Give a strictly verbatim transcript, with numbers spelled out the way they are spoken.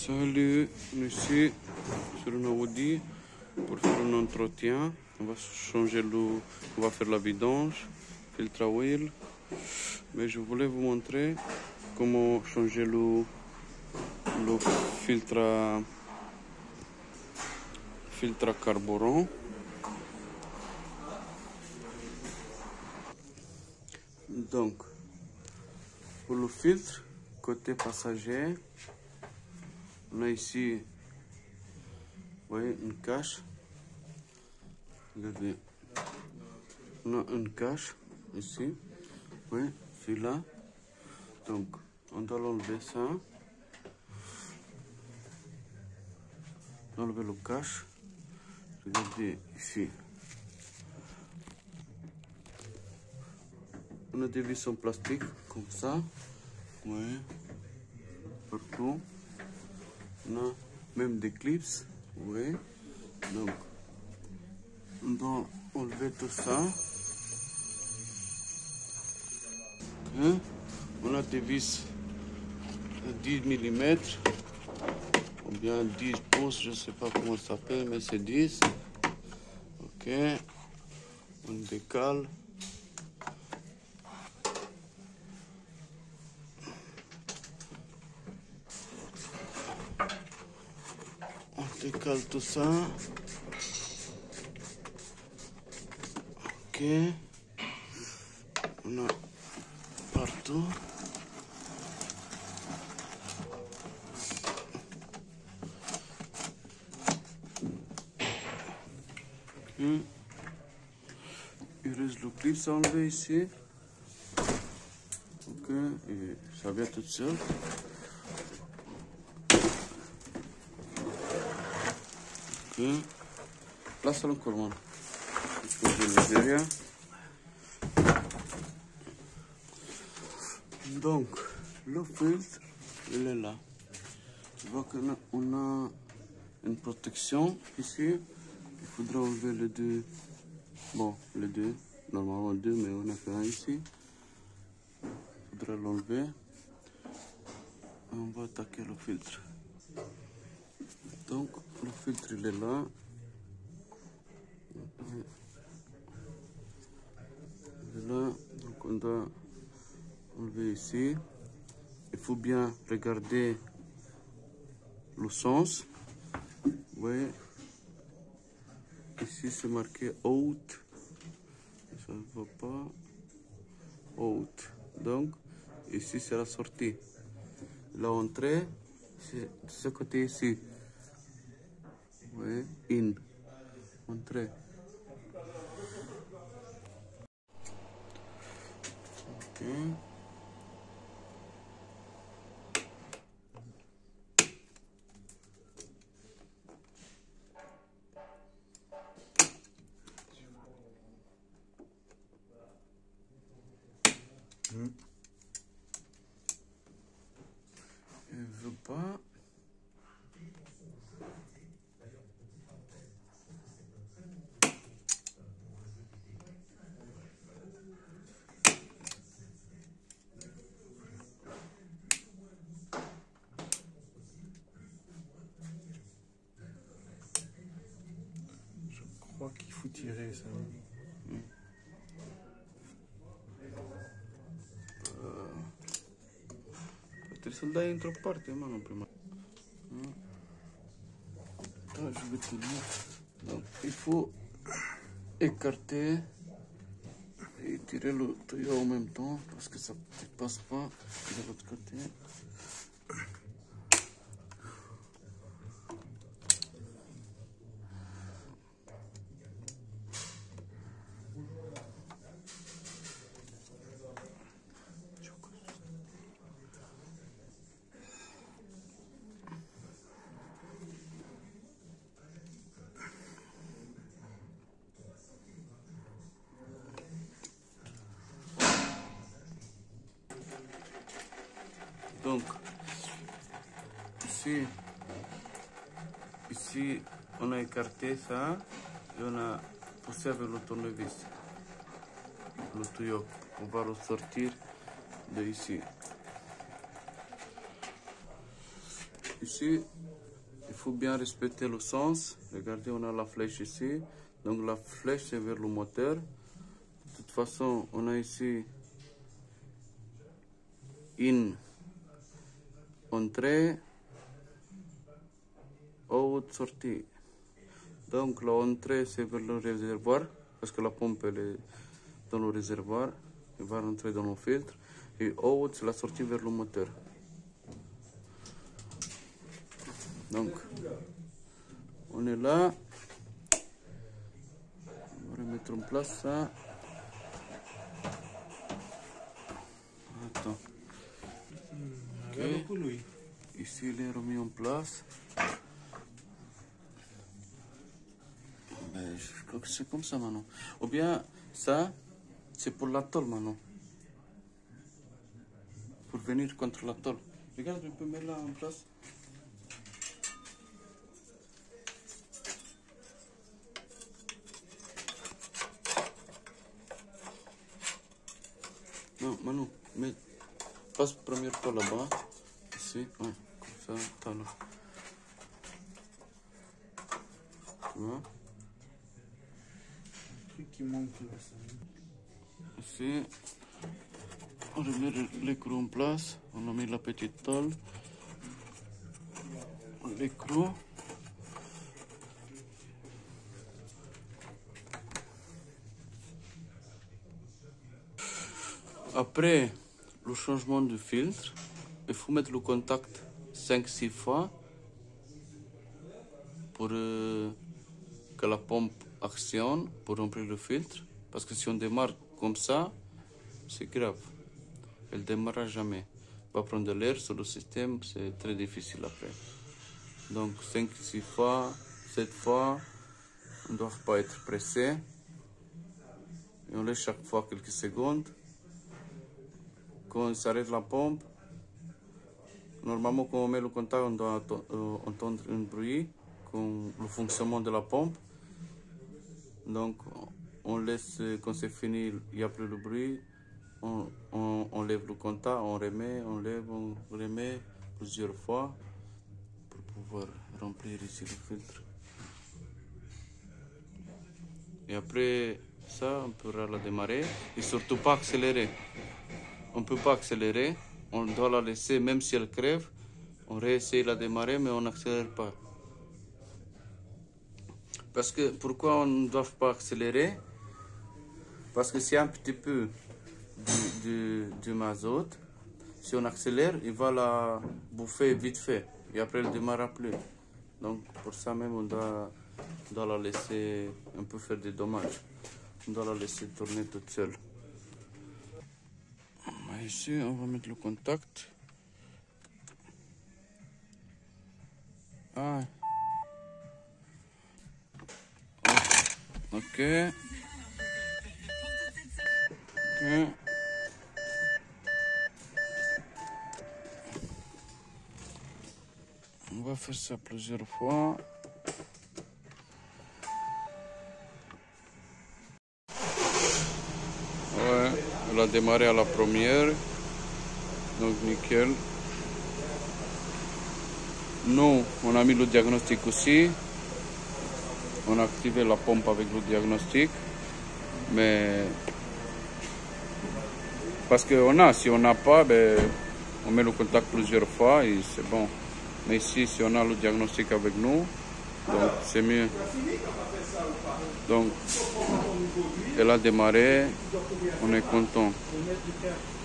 Salut, on est ici sur une Audi pour faire un entretien. On va changer le, on va faire la vidange, filtre à huile. Mais je voulais vous montrer comment changer le, le filtre à, filtre à carburant. Donc, pour le filtre, côté passager, on a ici, vous voyez, une cache. Regardez, on a une cache ici, oui, celui-là. Donc, on doit l'enlever ça. Enlever le cache. Regardez ici. On a des vis en plastique comme ça, oui, partout. On a même des clips, oui. Donc, on doit enlever tout ça. Okay. On a des vis de dix millimètres, ou bien dix pouces, je ne sais pas comment ça s'appelle, mais c'est dix. Ok, on décale. On décale tout ça. Ok. On a partout. Okay. Il reste le clip à enlever ici. Ok. Et ça vient tout seul. Ok. Place à encore man. Je ne rien. Donc, le filtre, il est là. Tu vois qu'on a, on a une protection ici. Il faudra enlever les deux. Bon, les deux. Normalement deux, mais on a fait un ici. Il faudra l'enlever. On va attaquer le filtre. Donc, le filtre, il est là. Il est là. Donc, on doit enlever ici. Il faut bien regarder le sens. Oui. Ici c'est marqué out. Ça ne va pas. Out. Donc ici c'est la sortie. L'entrée c'est de ce côté ici. Oui. In. Entrée. Ok. Hmm. Il ne veut pas. Je crois qu'il faut tirer ça. Hmm. Trebuie să-l dai într-o parte, mă, în prima. Da, je vais te dire. Donc, il faut écarter et tirer le tuyau en même temps parce que ça ne passe pas de l'autre côté. Donc, ici, ici, on a écarté ça et on a poussé avec le tournevis, le tuyau. On va le sortir de ici. ici, il faut bien respecter le sens. Regardez, on a la flèche ici. Donc la flèche, c'est vers le moteur. De toute façon, on a ici une entrée, haute sortie. Donc l'entrée, c'est vers le réservoir, parce que la pompe, elle est dans le réservoir. Elle va rentrer dans le filtre. Et haute, c'est la sortie vers le moteur. Donc, on est là. On va remettre en place ça. Attends. Okay. Ici, il est remis en place. Ben, je crois que c'est comme ça maintenant. Ou bien, ça, c'est pour la tôle maintenant. Pour venir contre la tôle. Regarde, on peut mettre là en place. Non, Manu, mais passe première fois là-bas. Ici, ouais, comme ça, t'as là. Tu vois? Le truc qui manque là, ça. Ici, on remet l'écrou en place. On a mis la petite tôle. L'écrou. Après le changement de filtre, il faut mettre le contact cinq six fois pour euh, que la pompe actionne pour remplir le filtre. Parce que si on démarre comme ça, c'est grave. Elle ne démarrera jamais. Va prendre de l'air sur le système, c'est très difficile après. Donc cinq six fois, sept fois, on ne doit pas être pressé. Et on laisse chaque fois quelques secondes. Quand s'arrête la pompe, normalement quand on met le contact, on doit entendre un bruit, comme le fonctionnement de la pompe. Donc on laisse, quand c'est fini, il n'y a plus le bruit, on, on, on lève le contact, on remet, on lève, on remet plusieurs fois pour pouvoir remplir ici le filtre. Et après ça, on pourra la démarrer et surtout pas accélérer. On ne peut pas accélérer, on doit la laisser, même si elle crève, on réessaye de la démarrer, mais on n'accélère pas. Parce que, pourquoi on ne doit pas accélérer? Parce que c'est un petit peu du, du, du mazout. Si on accélère, il va la bouffer vite fait, et après elle ne démarrera plus. Donc pour ça même, on doit, on doit la laisser un peu faire des dommages. On doit la laisser tourner toute seule. Ici, on va mettre le contact. Ah. Ok. Ok. On va faire ça plusieurs fois. Ouais, elle a démarré à la première. Donc nickel. Nous, on a mis le diagnostic aussi. On a activé la pompe avec le diagnostic. Mais parce qu'on a, si on n'a pas, ben, on met le contact plusieurs fois et c'est bon. Mais ici, si on a le diagnostic avec nous, donc c'est mieux. Donc, elle a démarré, on est content.